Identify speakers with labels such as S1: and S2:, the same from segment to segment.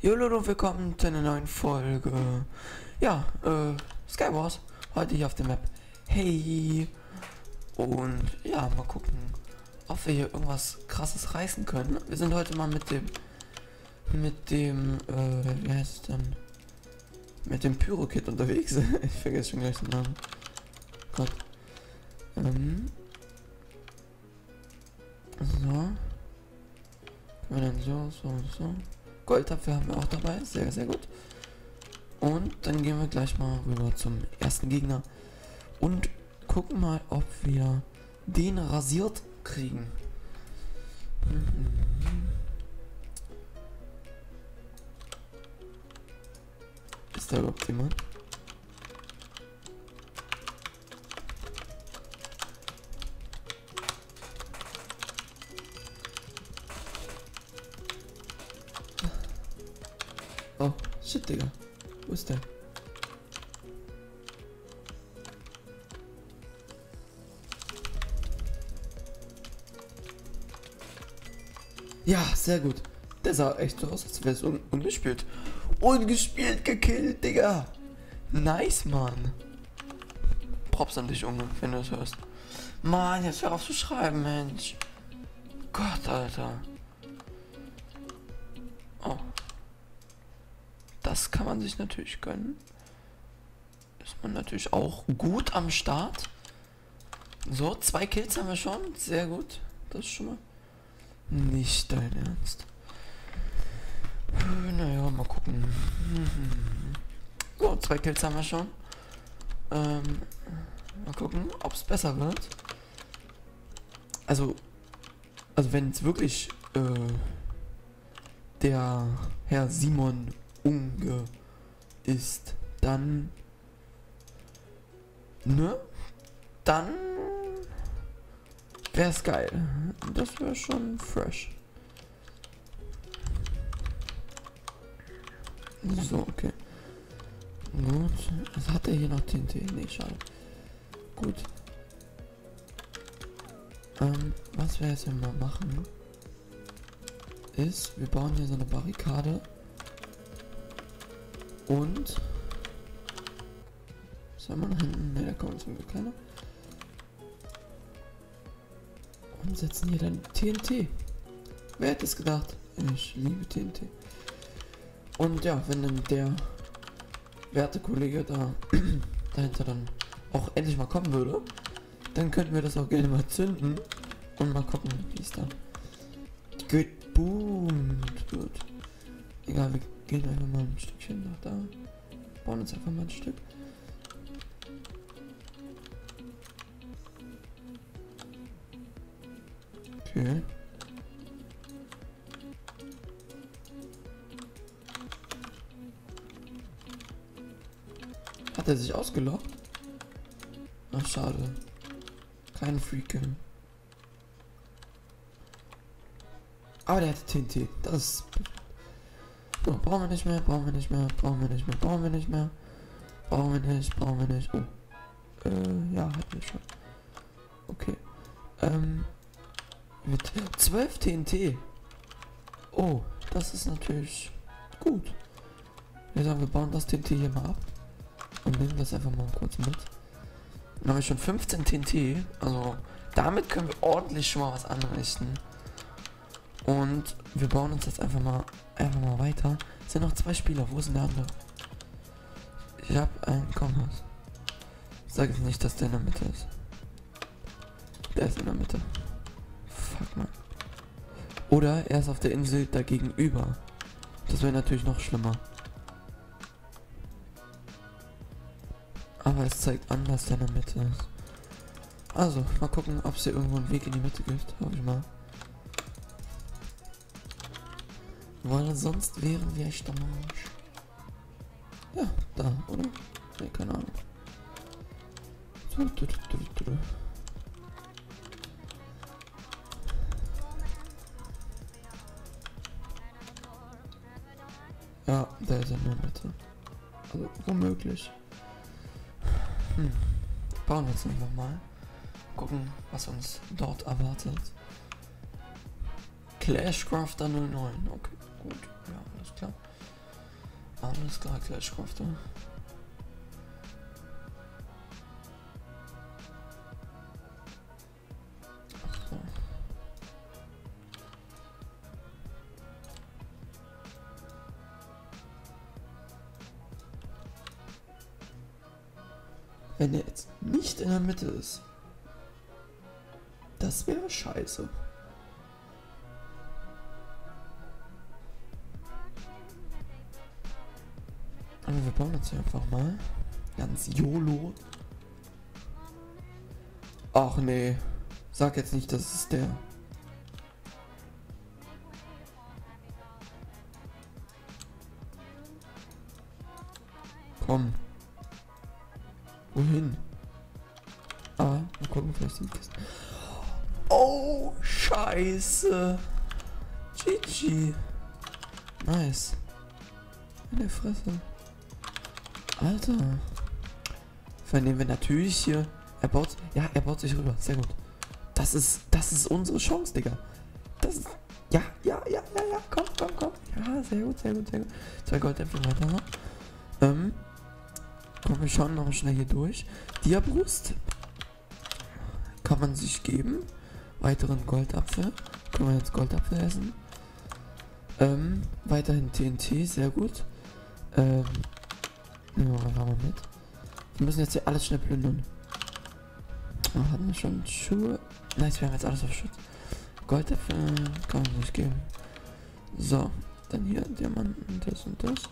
S1: Jo Leute, willkommen zu einer neuen Folge. Ja, Skywars. Heute hier auf der Map. Hey. Und ja, mal gucken, ob wir hier irgendwas krasses reißen können. Wir sind heute mal mit dem, wie heißt es denn? Mit dem Pyro-Kit unterwegs. Ich vergesse schon gleich den Namen. Gott. So. Können wir dann so. Goldapfel haben wir auch dabei, sehr, sehr gut. Und dann gehen wir gleich mal rüber zum ersten Gegner und gucken mal, ob wir den rasiert kriegen. Ist da überhaupt jemand? Oh, shit, Digga. Wo ist der? Ja, sehr gut. Der sah echt so aus, als wäre es ungespielt. Ungespielt gekillt, Digga. Nice, Mann. Props an dich, Junge, wenn du es hörst. Mann, jetzt hör auf zu schreiben, Mensch. Gott, Alter. Oh. Das kann man sich natürlich gönnen. Ist man natürlich auch gut am Start. So, 2 Kills haben wir schon. Sehr gut. Das ist schon mal nicht dein Ernst. Naja, mal gucken. So, 2 Kills haben wir schon. Mal gucken, ob es besser wird. Also wenn es wirklich der Herr Simon Unge ist, dann dann wäre es geil. Das wäre schon fresh. So, okay. Gut. Was hat er hier noch TNT? Nee, schade. Gut. Was wir jetzt mal machen, ist, wir bauen hier so eine Barrikade. Und soll man hinten? Ne, da kommt zum Glück keiner. Und setzen hier dann TNT. Wer hätte es gedacht? Ich liebe TNT. Und ja, wenn dann der werte Kollege da dahinter dann auch endlich mal kommen würde, dann könnten wir das auch gerne mal zünden und mal gucken, wie es dann geboomt wird. Egal, wir gehen einfach mal ein Stückchen nach da. Bauen uns einfach mal ein Stück. Okay. Hat er sich ausgelockt? Ach, schade. Kein Freaking. Aber der hat TNT. Das ist... So, brauchen wir nicht mehr. Oh. Ja, hatten wir schon. Okay. Mit 12 TNT. Oh, das ist natürlich gut. Wir sagen, wir bauen das TNT hier mal ab. Und nehmen das einfach mal kurz mit. Dann haben wir schon 15 TNT. Also, damit können wir ordentlich schon mal was anrichten. Und wir bauen uns jetzt einfach mal weiter. Es sind noch 2 Spieler. Wo ist denn der andere? Ich hab einen Kompass. Sag jetzt nicht, dass der in der Mitte ist. Der ist in der Mitte. Fuck, man. Oder er ist auf der Insel da gegenüber. Das wäre natürlich noch schlimmer. Aber es zeigt an, dass der in der Mitte ist. Also, mal gucken, ob es hier irgendwo einen Weg in die Mitte gibt. Hoffe ich mal. Weil sonst wären wir echt am Arsch. Ja, da, oder? Nee, keine Ahnung. Ja, der ist in der Mitte. Also, womöglich. Bauen wir jetzt einfach mal. Gucken, was uns dort erwartet. Clashcrafter 09. Okay, gut. Ja, alles klar. Alles klar, gleich Crafter. So. Wenn er jetzt nicht in der Mitte ist, das wäre scheiße. Aber wir bauen jetzt hier einfach mal. Ganz YOLO. Ach nee. Sag jetzt nicht, das ist der. Komm. Wohin? Ah, mal gucken, vielleicht die Kiste. Oh, scheiße. GG. Nice. In der Fresse. Alter. Vernehmen wir natürlich hier. Er baut sich rüber. Sehr gut. Das ist unsere Chance, Digga. Das ist. Ja. Komm. Ja, sehr gut. 2 Goldäpfel weiter noch. Komm, wir schauen noch schnell hier durch. Diabrust. Kann man sich geben. Weiteren Goldapfel. Können wir jetzt Goldapfel essen. Weiterhin TNT. Sehr gut. Nehmen wir einfach mal mit. Wir müssen jetzt hier alles schnell plündern. Oh, hatten wir schon Schuhe? Nice, wir haben jetzt alles auf Schutz. Goldäpfel kann man sich geben. So, dann hier Diamanten, das und das.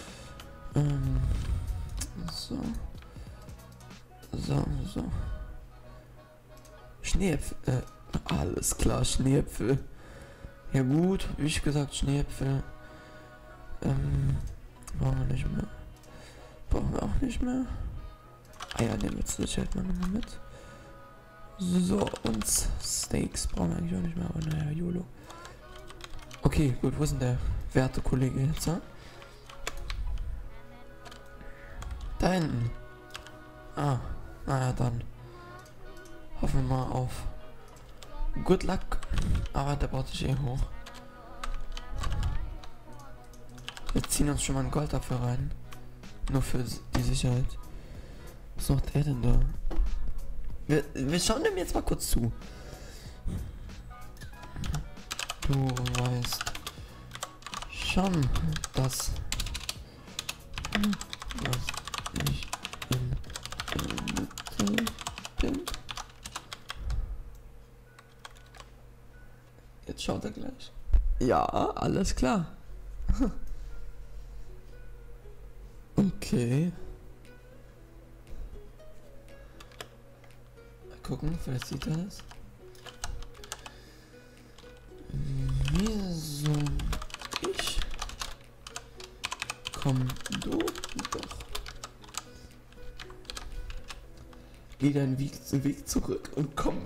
S1: So. Schneeäpfel. Alles klar, Schneeäpfel. Ja gut, wie ich gesagt, Schneeäpfel. Brauchen wir nicht mehr. Brauchen wir auch nicht mehr. Eier nehmen wir zur Sicherheit mal nochmal mit. So, und Steaks brauchen wir eigentlich auch nicht mehr, aber naja, YOLO. Okay, gut, wo ist denn der werte Kollege jetzt, ha? Da hinten. Ah, naja, dann. Hoffen wir mal auf Good Luck. Aber der baut sich eh hoch. Wir ziehen uns schon mal einen Goldapfel rein. Nur für die Sicherheit. Was macht er denn da? Wir schauen dem jetzt mal kurz zu. Du weißt schon, dass ich in der Mitte bin. Jetzt schaut er gleich. Ja, alles klar. Okay. Mal gucken, vielleicht sieht er das. Wieso ich? Komm du doch. Geh deinen Weg zurück und komm.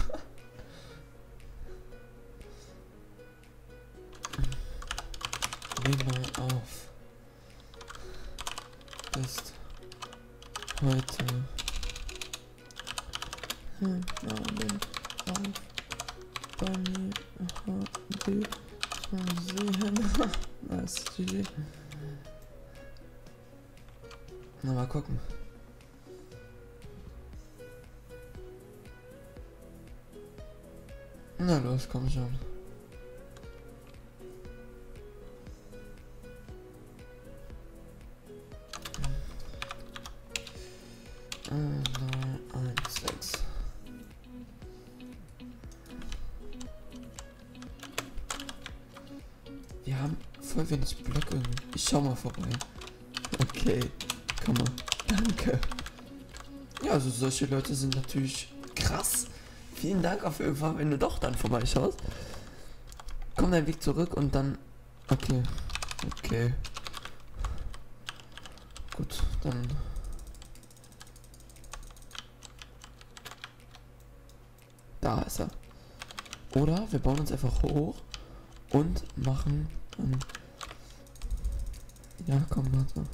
S1: Geh mal auf. Ist heute Abend auf bei mir HD zu sehen. Nice, GG. Na, mal gucken. Na los, komm schon. Wir haben voll wenig Blöcke. Ich schau mal vorbei. Okay, komm mal. Danke. Ja, also solche Leute sind natürlich krass. Vielen Dank auf jeden Fall, wenn du doch dann vorbeischaust. Komm deinen Weg zurück und dann... Okay. Gut, dann... Da ist er. Oder wir bauen uns einfach hoch und machen... ja, komm, warte.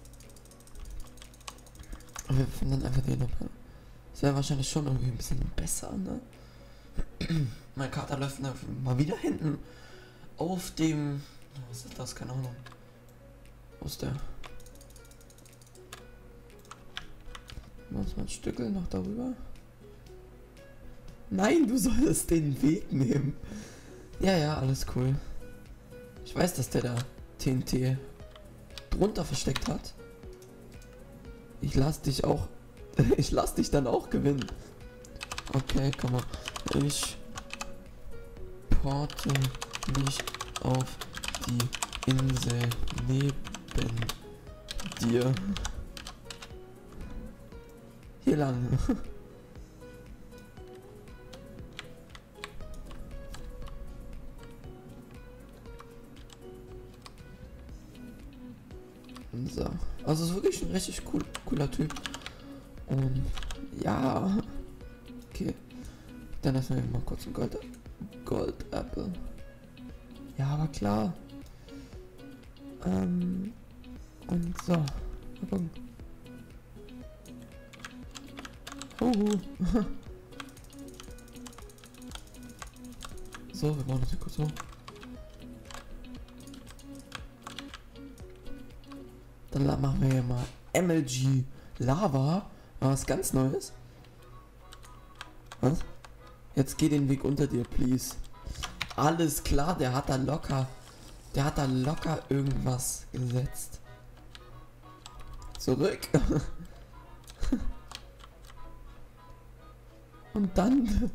S1: Wir finden dann einfach den noch. Das wäre wahrscheinlich schon irgendwie ein bisschen besser, ne? Mein Kater läuft mal wieder hinten auf dem... Was ist das? Keine Ahnung. Wo ist der? Machst mal ein Stückel noch darüber. Nein, du solltest den Weg nehmen. Ja, ja, alles cool. Ich weiß, dass der da TNT drunter versteckt hat. Ich lass dich auch... ich lass dich dann auch gewinnen. Okay, komm mal. Ich porte mich auf die Insel neben dir. Hier lang. So. Also ist wirklich ein richtig cooler Typ. Und ja. Okay. Dann lassen wir mal kurz ein Gold-Apple. Ja, aber klar. Und so. Mal gucken. So, wir bauen das hier kurz hoch. Dann machen wir hier mal MLG Lava. Was ganz Neues. Was? Jetzt geh den Weg unter dir, please. Alles klar, der hat da locker irgendwas gesetzt. Zurück. Und dann.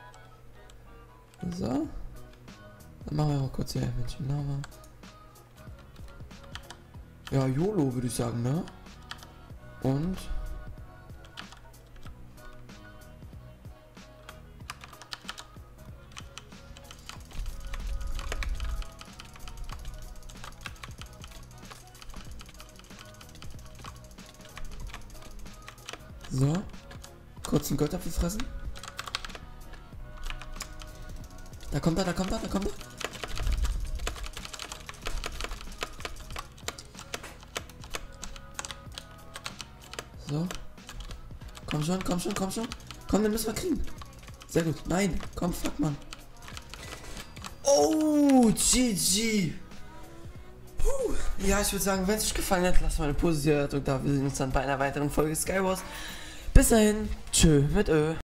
S1: So. Dann machen wir mal kurz hier MLG Lava. Ja, YOLO würde ich sagen, ne? Und... so. Kurz einen Goldapfel fressen. Da kommt er. So. Komm schon. Komm, den müssen wir kriegen. Sehr gut. Nein, komm, fuck, Mann. Oh, GG. Puh. Ja, ich würde sagen, wenn es euch gefallen hat, lasst mal eine positive Bewertung da. Wir sehen uns dann bei einer weiteren Folge Skywars. Bis dahin. Tschö mit Ö.